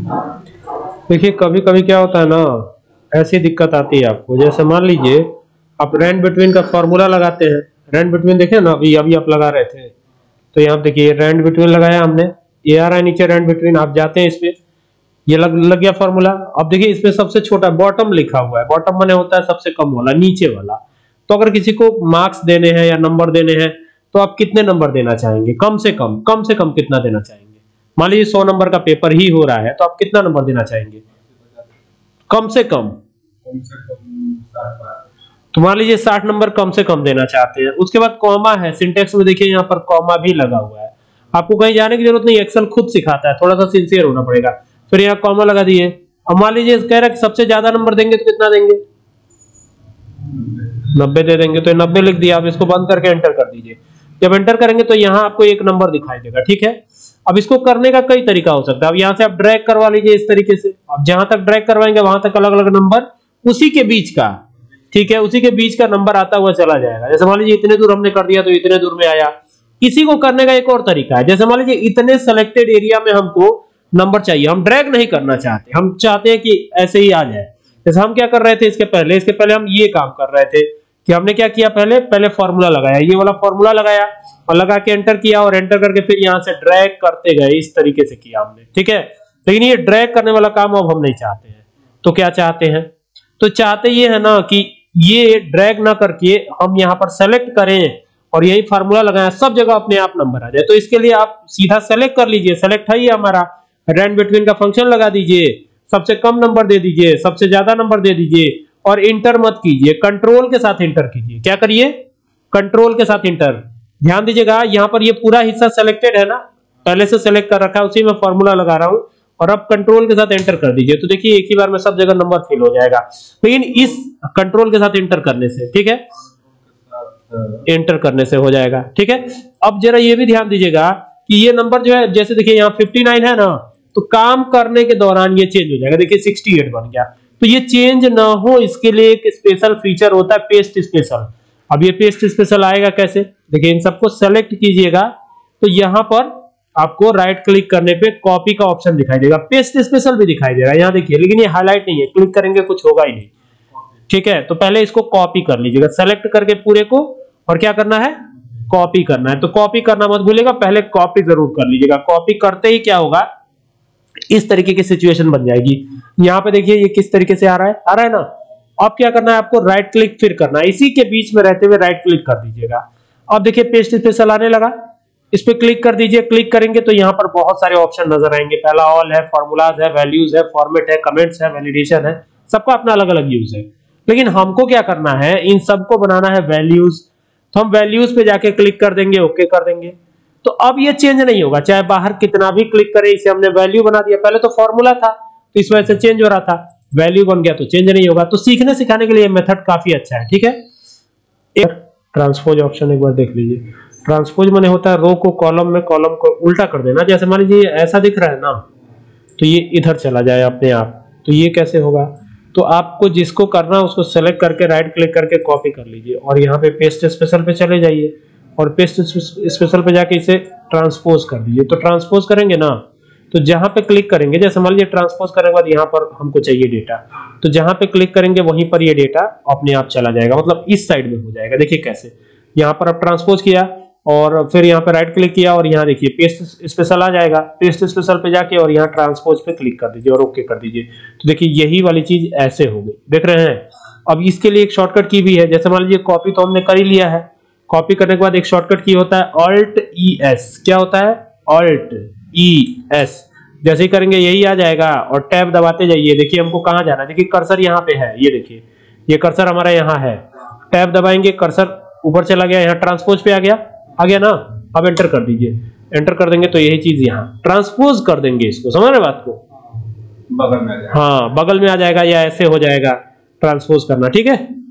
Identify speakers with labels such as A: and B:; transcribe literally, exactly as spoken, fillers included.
A: देखिए कभी कभी क्या होता है ना, ऐसी दिक्कत आती है आपको। जैसे मान लीजिए आप रैंड बिटवीन का फॉर्मूला लगाते हैं। रैंड बिटवीन देखे ना, अभी अभी आप लगा रहे थे, तो यहाँ देखिए रैंड बिटवीन लगाया हमने, ये आ रहा है नीचे रैंड बिटवीन। आप जाते हैं इस पे, ये लग लग गया फॉर्मूला। अब देखिए इसमें सबसे छोटा बॉटम लिखा हुआ है। बॉटम माने होता है सबसे कम वाला, नीचे वाला। तो अगर किसी को मार्क्स देने हैं या नंबर देने हैं तो आप कितने नंबर देना चाहेंगे? कम से कम कम से कम कितना देना चाहेंगे? मान लीजिए सौ नंबर का पेपर ही हो रहा है तो आप कितना नंबर देना चाहेंगे कम से कम? तो मान लीजिए साठ नंबर कम से कम देना चाहते हैं। उसके बाद कॉमा है, सिंटेक्स में देखिए यहाँ पर कॉमा भी लगा हुआ है। आपको कहीं जाने की जरूरत नहीं, एक्सेल खुद सिखाता है, थोड़ा सा सिंसियर होना पड़ेगा। फिर यहाँ कॉमा लगा दिए। अब मान लीजिए कह रहा है कि सबसे ज्यादा नंबर देंगे तो कितना देंगे? नब्बे दे देंगे, तो नब्बे लिख दिया। आप इसको बंद करके एंटर कर दीजिए। जब एंटर करेंगे तो यहाँ आपको एक नंबर दिखाई देगा, ठीक है। अब इसको करने का कई तरीका हो सकता है। अब यहाँ से आप ड्रैग करवा लीजिए इस तरीके से। अब जहां तक ड्रैग करवाएंगे वहां तक अलग अलग नंबर उसी के बीच का, ठीक है, उसी के बीच का नंबर आता हुआ चला जाएगा। जैसे मान लीजिए इतने दूर हमने कर दिया तो इतने दूर में आया। इसी को करने का एक और तरीका है। जैसे मान लीजिए इतने सेलेक्टेड एरिया में हमको नंबर चाहिए, हम ड्रैग नहीं करना चाहते, हम चाहते हैं कि ऐसे ही आ जाए। जैसे हम क्या कर रहे थे इसके पहले इसके पहले हम ये काम कर रहे थे कि हमने क्या किया, पहले पहले फॉर्मूला लगाया, ये वाला फॉर्मूला लगाया और लगा के एंटर किया, और एंटर करके फिर यहां से ड्रैग करते गए। इस तरीके से किया हमने, ठीक है। लेकिन ये ड्रैग करने वाला काम अब हम नहीं चाहते हैं। तो क्या चाहते हैं? तो चाहते ये है ना कि ये ड्रैग ना करके हम यहाँ पर सेलेक्ट करें और यही फार्मूला लगाएं, सब जगह अपने आप नंबर आ जाए। तो इसके लिए आप सीधा सेलेक्ट कर लीजिए। सेलेक्ट है ये हमारा, रैंड बिटवीन का फंक्शन लगा दीजिए, सबसे कम नंबर दे दीजिए, सबसे ज्यादा नंबर दे दीजिए, और इंटर मत कीजिए, कंट्रोल के साथ इंटर कीजिए। क्या करिए? कंट्रोल के साथ इंटर। ध्यान दीजिएगा यहाँ पर ये पूरा हिस्सा सेलेक्टेड है ना, पहले से सेलेक्ट कर रखा है, उसी में फॉर्मूला लगा रहा हूं, और अब कंट्रोल के साथ एंटर कर दीजिए। तो देखिए एक ही बार में सब जगह नंबर फिल हो जाएगा। लेकिन इस कंट्रोल के साथ इंटर करने से, ठीक है, एंटर करने से हो जाएगा, ठीक है। अब जरा ये भी ध्यान दीजिएगा कि ये नंबर जो है, जैसे देखिए यहाँ उनसठ है ना, तो काम करने के दौरान ये चेंज हो जाएगा। देखिए अड़सठ बन गया। तो ये चेंज ना हो इसके लिए एक स्पेशल फीचर होता है, पेस्ट स्पेशल। अब ये पेस्ट स्पेशल आएगा कैसे? देखिए इन सबको सेलेक्ट कीजिएगा, तो यहां पर आपको राइट क्लिक करने पे कॉपी का ऑप्शन दिखाई देगा, पेस्ट स्पेशल भी दिखाई देगा यहाँ देखिए, लेकिन ये हाईलाइट नहीं है, क्लिक करेंगे कुछ होगा ही नहीं, ठीक है। तो पहले इसको कॉपी कर लीजिएगा, सेलेक्ट करके पूरे को, और क्या करना है? कॉपी करना है। तो कॉपी करना मत भूलिएगा, पहले कॉपी जरूर कर लीजिएगा। कॉपी करते ही क्या होगा, इस तरीके की सिचुएशन बन जाएगी। यहाँ पे देखिए ये किस तरीके से आ रहा है, आ रहा है ना। अब क्या करना है आपको? राइट क्लिक फिर करना है, इसी के बीच में रहते हुए राइट क्लिक कर दीजिएगा। अब देखिए पेस्ट स्पेशल आने लगा, इस पे क्लिक कर दीजिए। क्लिक करेंगे तो यहाँ पर बहुत सारे ऑप्शन नजर आएंगे। पहला ऑल है, फॉर्मूलाज है, वैल्यूज है, फॉर्मेट है, कमेंट्स है, वैलिडेशन है, सबका अपना अलग अलग यूज है। लेकिन हमको क्या करना है, इन सबको बनाना है वैल्यूज। तो हम वैल्यूज पे जाके क्लिक कर देंगे, ओके कर देंगे। तो अब ये चेंज नहीं होगा, चाहे बाहर कितना भी क्लिक करें, इसे हमने वैल्यू बना दिया। पहले तो फॉर्मूला था तो इस वजह से चेंज हो रहा था, वैल्यू बन गया तो चेंज नहीं होगा। तो सीखने सिखाने के लिए मेथड काफी अच्छा है, ठीक है। एक ट्रांसपोज ऑप्शन एक बार देख लीजिए। ट्रांसपोज माने होता है रो को कॉलम में, कॉलम को उल्टा कर देना। जैसे मान लीजिए ऐसा दिख रहा है ना, तो ये इधर चला जाए अपने आप। तो ये कैसे होगा? तो आपको जिसको करना है उसको सेलेक्ट करके राइट क्लिक करके कॉपी कर लीजिए, और यहाँ पे पेस्ट स्पेशल पे चले जाइए, और पेस्ट स्पेशल पे जाके इसे ट्रांसपोज कर दीजिए। तो ट्रांसपोज करेंगे ना, तो जहां पे क्लिक करेंगे, जैसे मान लीजिए ट्रांसपोज करने के बाद यहाँ पर हमको चाहिए डेटा, तो जहां पे क्लिक करेंगे वहीं पर ये डेटा अपने आप चला जाएगा, मतलब इस साइड में हो जाएगा। देखिए कैसे, यहाँ पर अब ट्रांसपोज किया और फिर यहाँ पे राइट क्लिक किया, और यहाँ देखिए पेस्ट स्पेशल आ जाएगा। पेस्ट स्पेशल पे जाके और यहाँ ट्रांसपोज पे क्लिक कर दीजिए और ओके कर दीजिए। तो देखिए यही वाली चीज ऐसे हो गई, देख रहे हैं। अब इसके लिए एक शॉर्टकट की भी है। जैसे मान लीजिए कॉपी तो हमने कर ही लिया है, कॉपी करने के बाद एक शॉर्टकट की होता है ऑल्ट ई एस। क्या होता है? Alt E S. जैसे ही करेंगे यही आ जाएगा, और टैब दबाते जाइए। देखिए हमको कहाँ जाना है, देखिए कर्सर यहाँ पे है, ये देखिए ये कर्सर हमारा यहाँ है। टैब दबाएंगे, कर्सर ऊपर चला गया, यहाँ ट्रांसपोज पे आ गया, आ गया ना। अब एंटर कर दीजिए, एंटर कर देंगे तो यही चीज यहाँ ट्रांसपोज कर देंगे इसको, समझ रहे बात को?
B: बगल में आ जाएगा।
A: हाँ बगल में आ जाएगा, या ऐसे हो जाएगा ट्रांसपोज करना, ठीक है।